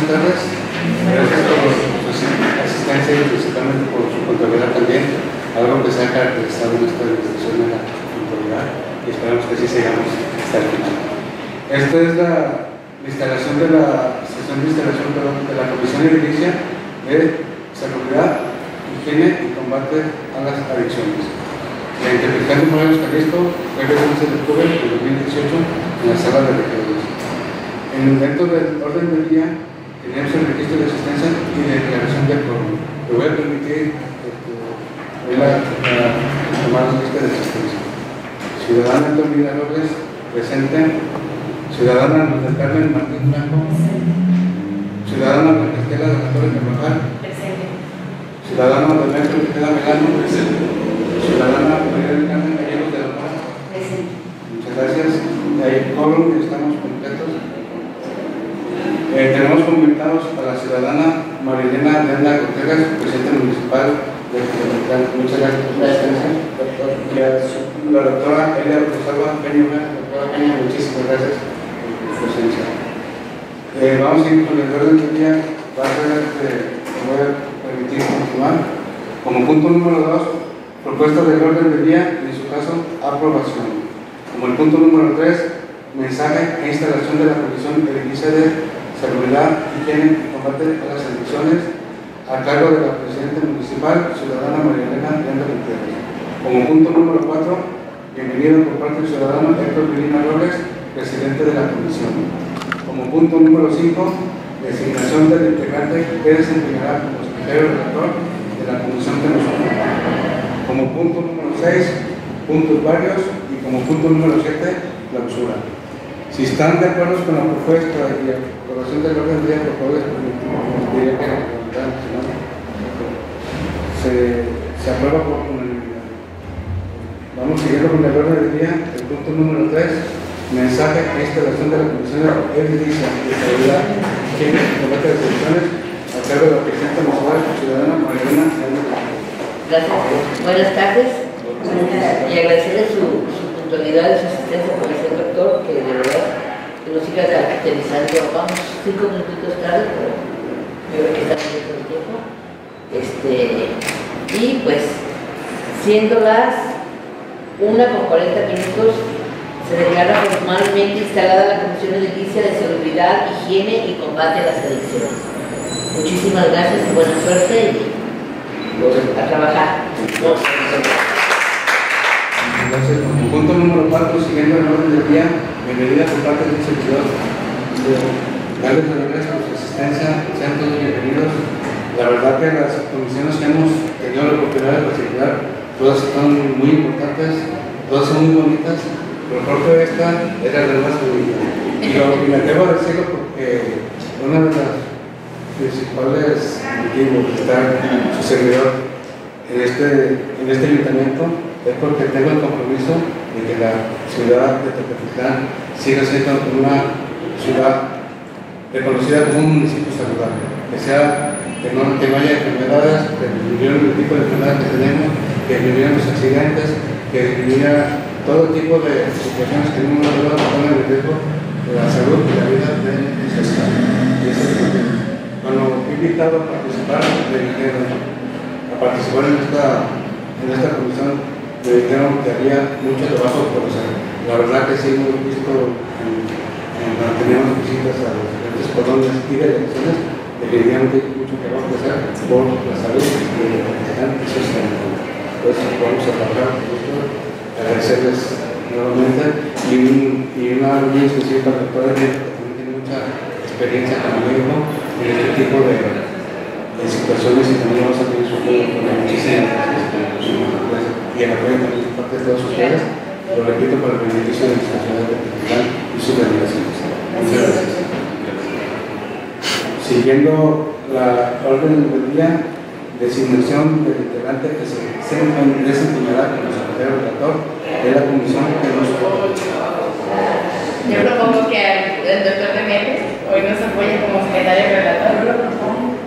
tardes. Gracias por su asistencia y principalmente por su puntualidad también. Algo que se ha caracterizado en esta administración de la puntualidad y esperamos que así sigamos hasta el final. Esta es la instalación de la sesión de instalación de la Comisión Edilicia de Seguridad, Higiene y Combate a las Adicciones. La interpretación de Morales Calisto, jueves 11 de octubre de 2018, en la sala de regidores. Dentro del orden del día tenemos el registro de asistencia y de declaración de quórum. Le voy a permitir tomar la lista de asistencia. Ciudadana Antonio Robles, presente. Ciudadana Luz del Carmen Martín Blanco. Ciudadana Blanca Estela de la Torre Carvajal. Presente. Ciudadana Alberto Estela Melano. Presente. Ciudadana María del Carmen Gallegos de la Paz. Presente. Muchas gracias. Hay quórum y estamos completos. Tenemos convocados a la ciudadana Marilena Brenda Ortega, presidenta municipal de Comitán. Muchas gracias por su asistencia. Y la doctora Elia Rosalba Peña. Doctora Peña, muchísimas gracias por su presencia. Vamos a ir con el orden del día. Voy a permitir continuar. Como punto número 2, propuesta del orden del día y en su caso, aprobación. Como el punto número 3, mensaje e instalación de la Comisión Edilicia de Seguridad, Higiene y Combate a las Adicciones a cargo de la Presidenta Municipal, ciudadana María Elena Brenda Gutiérrez. Como punto número 4, bienvenido por parte del ciudadano Héctor Vilina Robles, presidente de la Comisión. Como punto número 5, designación del integrante que desempeñará como secretario relator de la Comisión de nosotros. Como punto número 6, puntos varios y como punto número 7, clausura. Si están de acuerdo con la propuesta y la aprobación del orden del día, por favor, diría que se aprueba por unanimidad. Vamos siguiendo con el orden del día. El punto número 3, mensaje e instalación de la Comisión Edilicia de Seguridad, Higiene y Combate a las Adicciones a cargo de la Presidenta Municipal, ciudadana Marilena. Gracias. Buenas tardes. Y agradecerle su puntualidad y su asistencia por el señor doctor, que de verdad que nos siga caracterizando. Vamos 5 minutitos tarde, pero yo creo que estamos dentro del tiempo. Y pues, siendo las 1:40, se declara formalmente instalada la Comisión Edilicia de Seguridad, Higiene y Combate a las Adicciones. Muchísimas gracias y buena suerte y a trabajar. Gracias. Punto número 4, siguiendo el orden del día, bienvenida por parte del servidor. Darles las gracias por su asistencia, sean todos bienvenidos. La verdad que las comisiones que hemos tenido la oportunidad de participar, todas son muy importantes, todas son muy bonitas, pero creo que esta era la más bonita. Y me atrevo a decirlo porque una de las principales motivos de estar su servidor en este ayuntamiento es porque tengo el compromiso de que la ciudad de Tepetitlán siga siendo una ciudad reconocida como un municipio saludable, que no haya enfermedades, que disminuyan el tipo de enfermedades que tenemos, que disminuyan los accidentes, que disminuya todo tipo de situaciones que no nos ponen en riesgo de la salud y la vida de nuestra ciudad. Cuando fui invitado a participar, me dijeron a participar en esta comisión, me dijeron que había mucho trabajo por hacer. La verdad que sí hemos visto cuando teníamos visitas a los diferentes cordones y delegaciones, definitivamente hay mucho trabajo que hacer por la salud y la calidad y sostenibilidad. Entonces vamos a trabajar con esto, agradecerles nuevamente y una muy especial para la doctora que también tiene mucha experiencia como médico en este tipo de situaciones y también vamos a tener su apoyo con muchísimas gracias. Y el apoyo también por parte de todos ustedes, lo repito, para el beneficio de nuestra ciudad de Tepetitlán y sus delegaciones. Muchas gracias. Siguiendo la orden del día, designación del integrante que se desempeñará como secretario relator de la comisión que nos Yo propongo que el doctor Demetres hoy nos apoye como secretario relator. Yo lo propongo.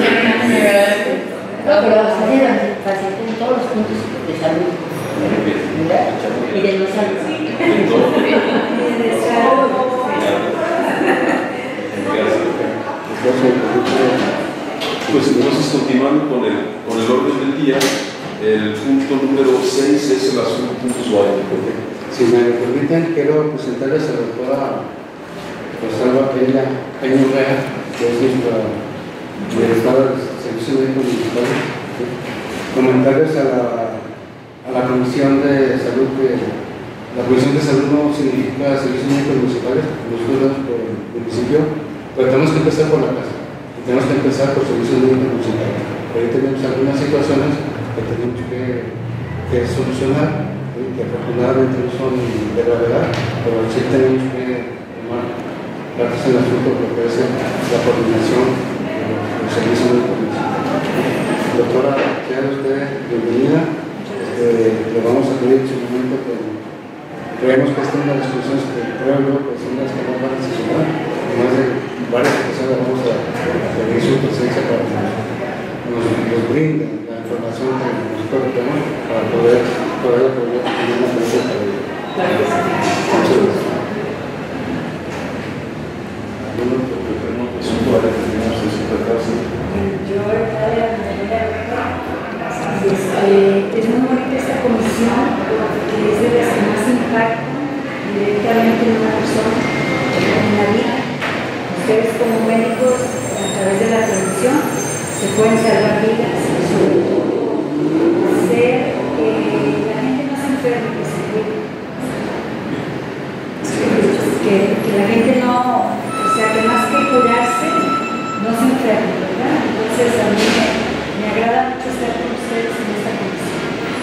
No, pero faciliten todos los puntos de salud. ¿verdad? Y de no salud. Pues entonces, continuando con el orden del día, el punto número 6 es el asunto usuario. Si me permiten, quiero presentarles a la doctora Rosalba Peña Urrea, que es nuestra directora del Servicio Médico Municipal. Comentarles a la Comisión de Salud que la Comisión de Salud no significa Servicios Médicos Municipales, nosotros por el municipio, pero tenemos que empezar por la casa. Tenemos que empezar por servicios médicos municipales. Ahí tenemos algunas situaciones que tenemos que solucionar, que afortunadamente no son de gravedad, pero sí tenemos que tomar cartas en el asunto porque es la coordinación de los servicios médicos municipales. Doctora, sea usted bienvenida. Le vamos a pedir en su momento que creemos que esta es una de las discusiones que creo que son las que más van a sesionar. Además de varias personas vamos a pedir su presencia para que nos brinden la información que nosotros tenemos para poder tener una presencia de ellos. Muchas gracias. Es muy bonita esta comisión porque es de las que más impactan directamente en una persona, en la vida. Ustedes como médicos, a través de la prevención, se pueden salvar vidas y sobre todo hacer que la gente no se enferme, que se cuide. Que la gente no, o sea, que más que curarse, no se enferme, ¿verdad? Entonces a mí me agrada mucho estar con ustedes en esta comisión.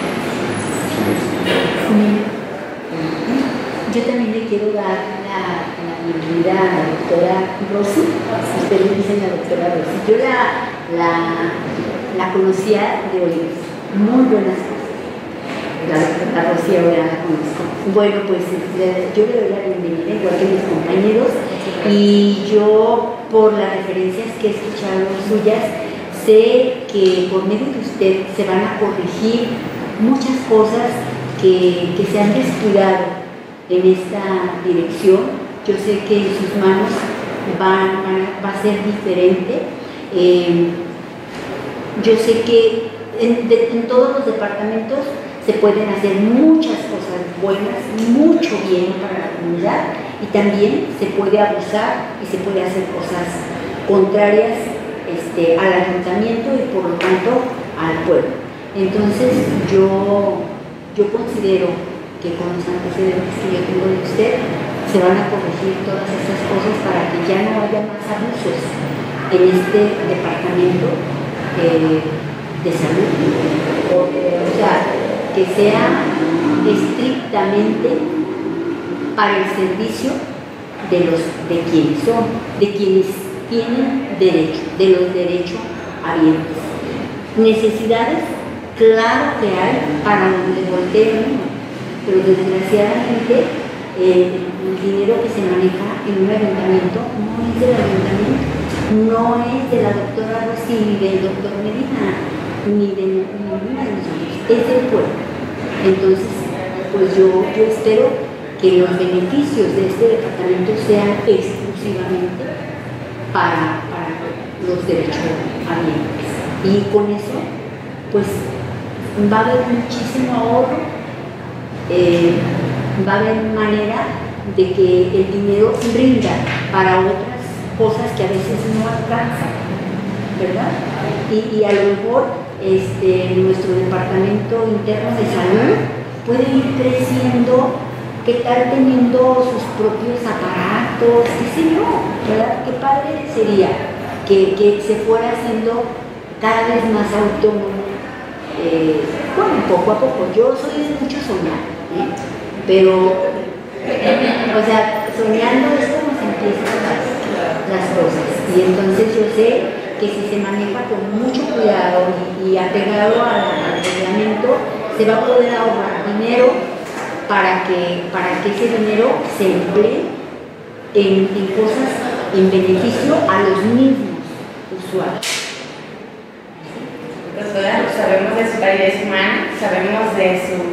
Yo también le quiero dar la bienvenida a la doctora Rosy. Ustedes dicen la doctora Rosy. Yo la conocía de oídos. Muy buenas cosas. La Rosy ahora la conozco. Bueno, pues yo le doy la bienvenida, igual que mis compañeros. Y yo, por las referencias que he escuchado suyas, sé que por medio de usted se van a corregir muchas cosas que se han descuidado en esta dirección. Yo sé que en sus manos va a ser diferente. Yo sé que en todos los departamentos se pueden hacer muchas cosas buenas, mucho bien para la comunidad, y también se puede abusar y se puede hacer cosas contrarias al ayuntamiento y por lo tanto al pueblo. Entonces yo considero que con los antecedentes que yo tengo de usted se van a corregir todas estas cosas para que ya no haya más abusos en este departamento de salud, o sea, que sea estrictamente para el servicio de quienes son, de quienes tienen derecho, de los derechos habientes. Necesidades, claro que hay para donde voltee uno, pero desgraciadamente el dinero que se maneja en un ayuntamiento no es del ayuntamiento, no es de la doctora Rosy, ni del doctor Medina, ni de ninguna de nosotros, es del pueblo. Entonces, pues yo espero que los beneficios de este departamento sean exclusivamente para los derechos habientes. Y con eso, pues va a haber muchísimo ahorro, va a haber manera de que el dinero rinda para otras cosas que a veces no alcanzan, ¿verdad? Y a lo mejor nuestro departamento interno de salud puede ir creciendo, qué tal teniendo sus propios aparatos, qué sé yo, ¿verdad? Qué padre sería que se fuera haciendo cada vez más autónomo, bueno, poco a poco. Yo soy de mucho soñar, pero, o sea, soñando es como se empiezan las cosas, y entonces yo sé que si se maneja con mucho cuidado y apegado al reglamento, se va a poder ahorrar dinero para que ese dinero se emplee en cosas en beneficio a los mismos usuarios. Doctora, sabemos de su calidez humana, sabemos de su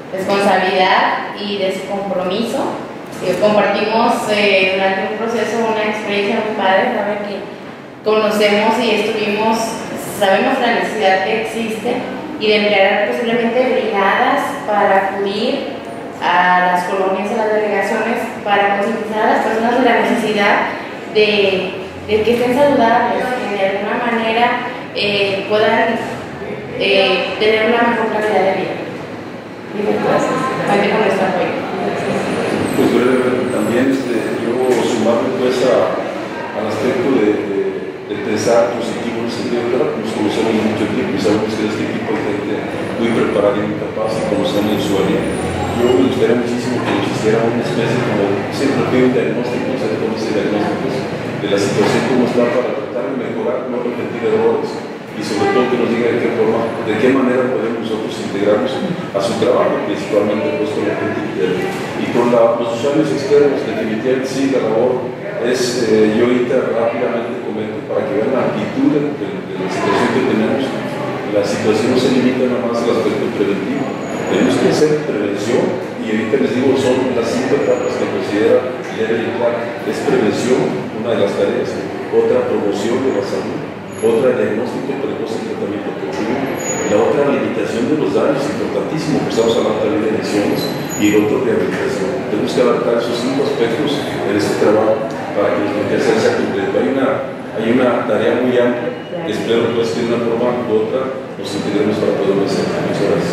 responsabilidad y de su compromiso. Compartimos durante un proceso una experiencia muy padre, ¿sabe? Que conocemos y estuvimos, sabemos la necesidad que existe y de emplear posiblemente brigadas para acudir a las colonias, a las delegaciones, para concientizar a las personas de la necesidad de que estén saludables, que de alguna manera puedan tener una mejor calidad de vida. Gracias. Cuente con nuestro apoyo. Pues brevemente también yo sumarme pues al aspecto de pensar positivo en el sentido de que nos conocemos mucho tiempo y sabemos que este equipo de gente muy preparada y muy capaz y conocemos en su área. Yo me gustaría muchísimo que nos hiciera una especie como siempre pido un diagnóstico, o sea, diagnósticos de la situación como está para tratar de mejorar, no repetir errores y sobre todo que nos diga de qué forma, de qué manera podemos nosotros integrarnos a su trabajo, principalmente pues con la gente y con los usuarios externos. Definitivamente sí, la labor es, yo ahorita rápidamente comento para que vean la actitud de la situación que tenemos. La situación no se limita nada más al aspecto preventivo, tenemos que hacer prevención y ahorita les digo, son las 5 etapas que considera Level Clark. Es prevención, una de las tareas, otra promoción de la salud, otra diagnóstico precoz y tratamiento oportuno, la otra limitación de los daños, importantísimo, que estamos hablando también de lesiones, y el otro rehabilitación. Tenemos que adaptar esos 5 aspectos en este trabajo para que nuestra empresa sea completa. Hay una tarea muy amplia, que espero pues que de una forma u otra nos integremos para poder hacer. Muchas gracias.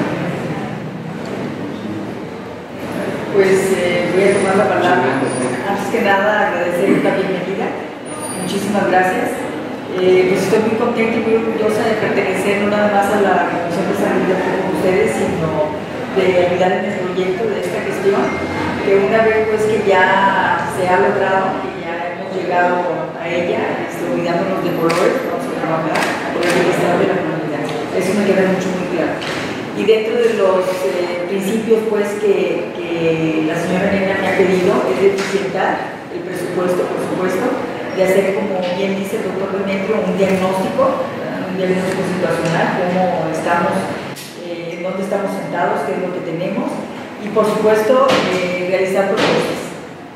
Pues voy a tomar la palabra. Antes que nada, agradecer la bienvenida. Muchísimas gracias. Pues estoy muy contenta y muy orgullosa de pertenecer no nada más a la Comisión de Salud con ustedes, sino de ayudar en el proyecto de esta gestión, que una vez pues que ya se ha logrado, que ya hemos llegado a ella, olvidándonos de colores, vamos a trabajar por el bienestar de la comunidad. Eso me queda muy claro. Y dentro de los principios pues que la señora Elena me ha pedido es de eficientar el presupuesto, por supuesto, de hacer, como bien dice el doctor Demetrio, un diagnóstico situacional, cómo estamos, en dónde estamos sentados, qué es lo que tenemos, y por supuesto realizar propuestas.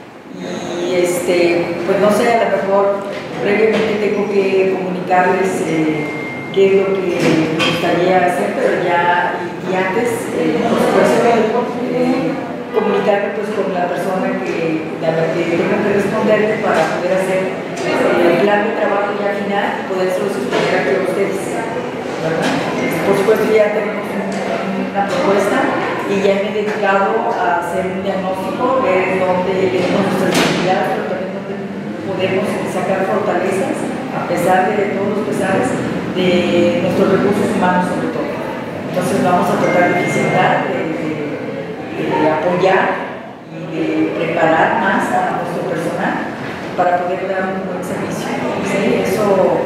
Y pues no sé, a lo mejor previamente tengo que comunicarles qué es lo que me gustaría hacer, pero ya y antes, por supuesto, comunicarme pues con la persona que tengo que responderle para poder hacer el plan de trabajo ya final y poder explicar aquí a ustedes, ¿verdad? Por supuesto ya tenemos una propuesta y ya me he dedicado a hacer un diagnóstico, ver dónde tenemos nuestras debilidades, pero también dónde podemos sacar fortalezas a pesar de todos los pesares de nuestros recursos humanos sobre todo. Entonces vamos a tratar de eficientar, de apoyar y de preparar más a nuestro personal para poder dar un buen servicio. ¿Sí? Eso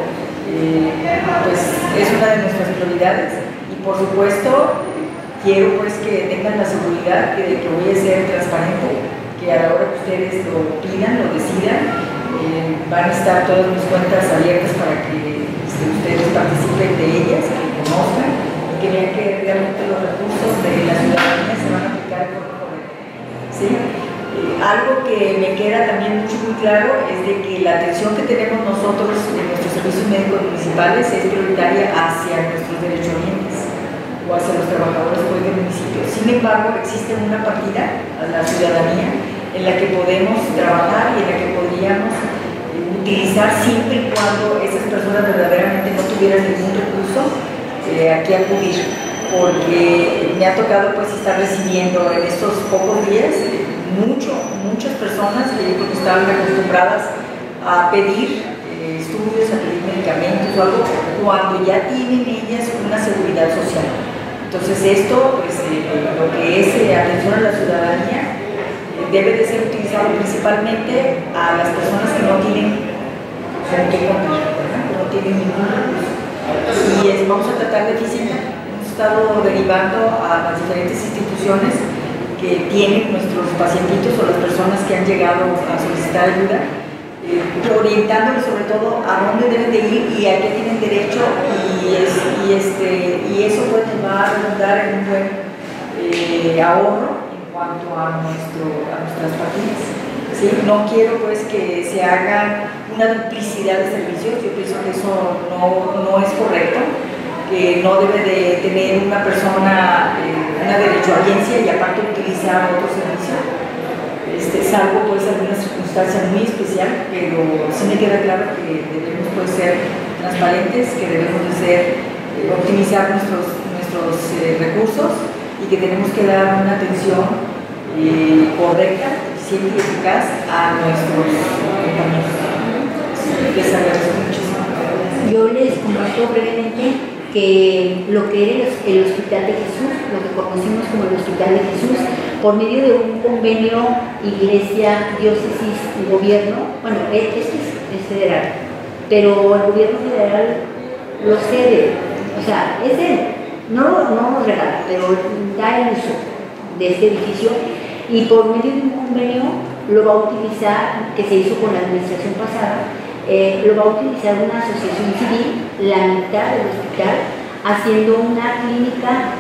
pues, es una de nuestras prioridades y por supuesto quiero pues que tengan la seguridad de que voy a ser transparente, que a la hora que ustedes lo pidan, lo decidan, van a estar todas mis cuentas abiertas para que ustedes participen de ellas, que conozcan y que vean que realmente los recursos de la ciudadanía se van a aplicar por correcto. ¿Sí? Algo que me queda también muy claro es de que la atención que tenemos nosotros en nuestros servicios médicos municipales es prioritaria hacia nuestros derechohabientes o hacia los trabajadores del municipio. Sin embargo, existe una partida a la ciudadanía en la que podemos trabajar y en la que podríamos utilizar siempre y cuando esas personas verdaderamente no tuvieran ningún recurso aquí acudir, porque me ha tocado pues estar recibiendo en estos pocos días muchas personas que estaban acostumbradas a pedir estudios, a pedir medicamentos o algo, cuando ya tienen ellas una seguridad social. Entonces esto, pues lo que es atención a la ciudadanía, debe de ser utilizado principalmente a las personas que no tienen con qué contar, que no tienen ningún recurso. Y vamos a tratar de eficientar. Hemos estado derivando a las diferentes instituciones que tienen nuestros pacientitos o las personas que han llegado a solicitar ayuda, orientándoles sobre todo a dónde deben de ir y a qué tienen derecho y eso pues nos va a redundar en un buen ahorro en cuanto a nuestras partidas. ¿Sí? No quiero pues que se haga una duplicidad de servicios, yo pienso que eso no es correcto, que no debe de tener una persona una derechohabiencia y aparte utilizar otro servicio, salvo pues alguna circunstancia muy especial, pero sí me queda claro que debemos pues ser transparentes, que debemos de ser, optimizar nuestros recursos y que tenemos que dar una atención correcta, eficiente y eficaz a nuestros compañeros. Les agradezco muchísimo. Yo les comparto brevemente que lo que era el Hospital de Jesús, lo que conocimos como el Hospital de Jesús, por medio de un convenio iglesia, diócesis y gobierno, bueno, este es federal, pero el gobierno federal lo cede, o sea, es él, no lo regala, pero da el uso de este edificio y por medio de un convenio lo va a utilizar, que se hizo con la administración pasada, lo va a utilizar una asociación civil, la mitad del hospital, haciendo una clínica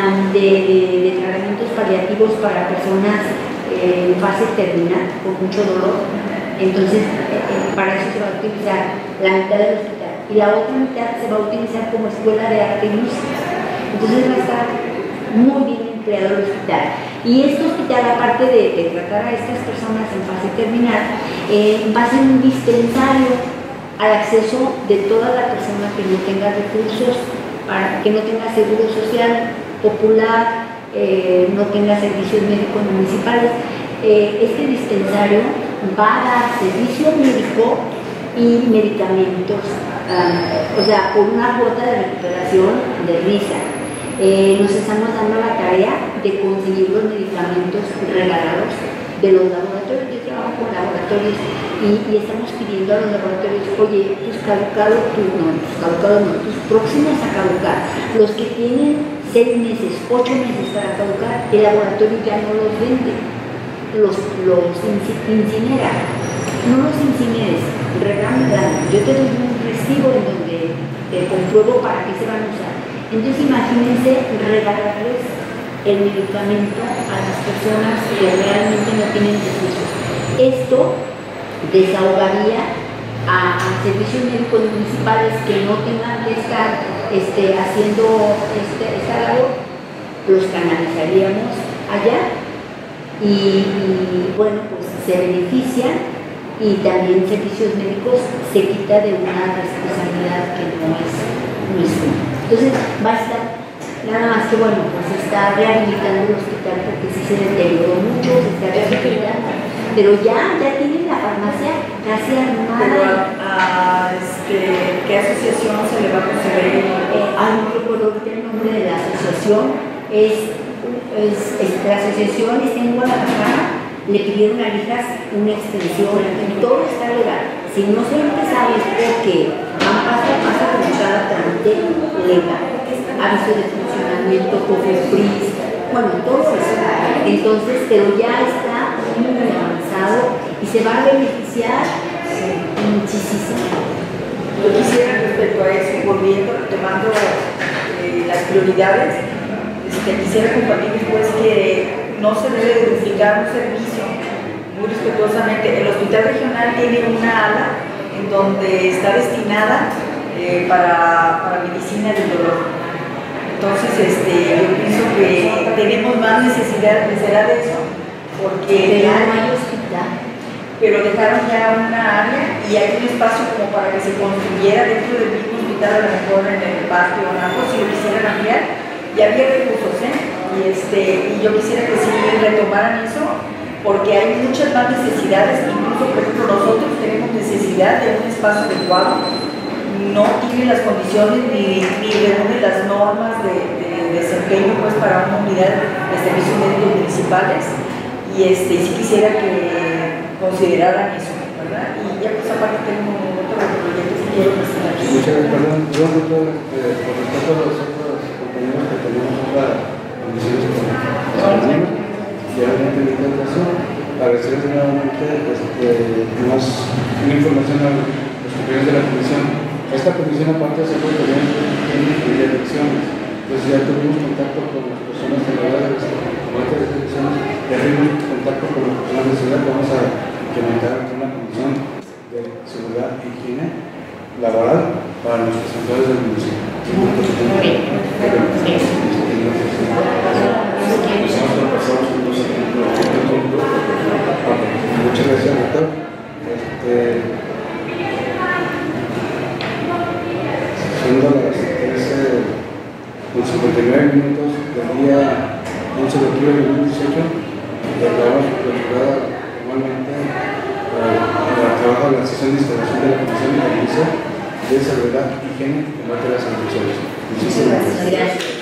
de tratamientos paliativos para personas en fase terminal, con mucho dolor. Entonces, para eso se va a utilizar la mitad del hospital. Y la otra mitad se va a utilizar como escuela de arte y música. Entonces va a estar muy bien empleado el hospital. Y este hospital, aparte de tratar a estas personas en fase terminal, va a ser un dispensario al acceso de toda la persona que no tenga recursos, que no tenga seguro social popular, no tenga servicios médicos municipales. Este dispensario va a dar servicio médico y medicamentos, o sea, por una cuota de recuperación de risa. Nos estamos dando la tarea de conseguir los medicamentos regalados de los laboratorios. Yo trabajo con laboratorios y estamos pidiendo a los laboratorios, oye, tus próximos a caducar, los que tienen 6 meses, 8 meses para caducar, el laboratorio ya no los vende, los incinera. No los incineres, regámela. Yo te doy un recibo en donde te compruebo para qué se van a usar. Entonces imagínense regalarles el medicamento a las personas que realmente no tienen recursos. Esto desahogaría a servicios médicos municipales que no tengan que estar haciendo esta labor, los canalizaríamos allá y bueno, pues se benefician y también servicios médicos se quita de una responsabilidad que no es justa. Entonces va a estar, nada más que bueno, pues se está rehabilitando el hospital porque sí se deterioró mucho, se está rehabilitando, pero ya tienen la farmacia casi armada. ¿Qué asociación se le va a conceder? No recuerdo el nombre de la asociación, la asociación está en Guadalajara. Le pidieron a hijas una extensión y todo está legal. Si no se ha empezado es porque pasa con cada trámite legal, aviso de funcionamiento, COFEPRIS, bueno, todo eso. Entonces, pero ya está muy avanzado y se va a beneficiar muchísimo. Yo quisiera respecto a eso, retomando las prioridades, quisiera compartir pues que no se debe duplicar un servicio muy respetuosamente. El hospital regional tiene una ala en donde está destinada para medicina del dolor. Entonces, yo pienso que tenemos más necesidad de eso, porque pero no hay hospital. Pero dejaron ya una área y hay un espacio como para que se construyera dentro del mismo hospital, a lo mejor en el patio o algo, si lo quisieran ampliar, y había recursos, y yo quisiera que sí retomaran eso, porque hay muchas más necesidades, incluso por ejemplo nosotros tenemos necesidad de un espacio adecuado, no tiene las condiciones ni reúne las normas de desempeño pues, para una unidad de servicios médicos municipales, y sí quisiera que consideraran eso, ¿verdad? Y ya pues aparte tengo otro proyecto que quiero presentar. Muchas gracias, perdón, por respeto a los otros compañeros que tenemos otra condición y a la invitación, agradecerles nuevamente más una información a los compañeros de la comisión. Esta comisión aparte se puede tener en elecciones, pues ya tuvimos contacto con las personas encargadas de para nuestros empleados del municipio. Muy bien. Sí. Muchas gracias, doctor. Siendo las 13:59 del día 11 de octubre de 2018, declaramos clausurada formalmente para trabajar en la sesión de instalación de la Comisión de Servicio de Seguridad, Higiene y Combate a las Infecciones. Muchísimas gracias. Gracias.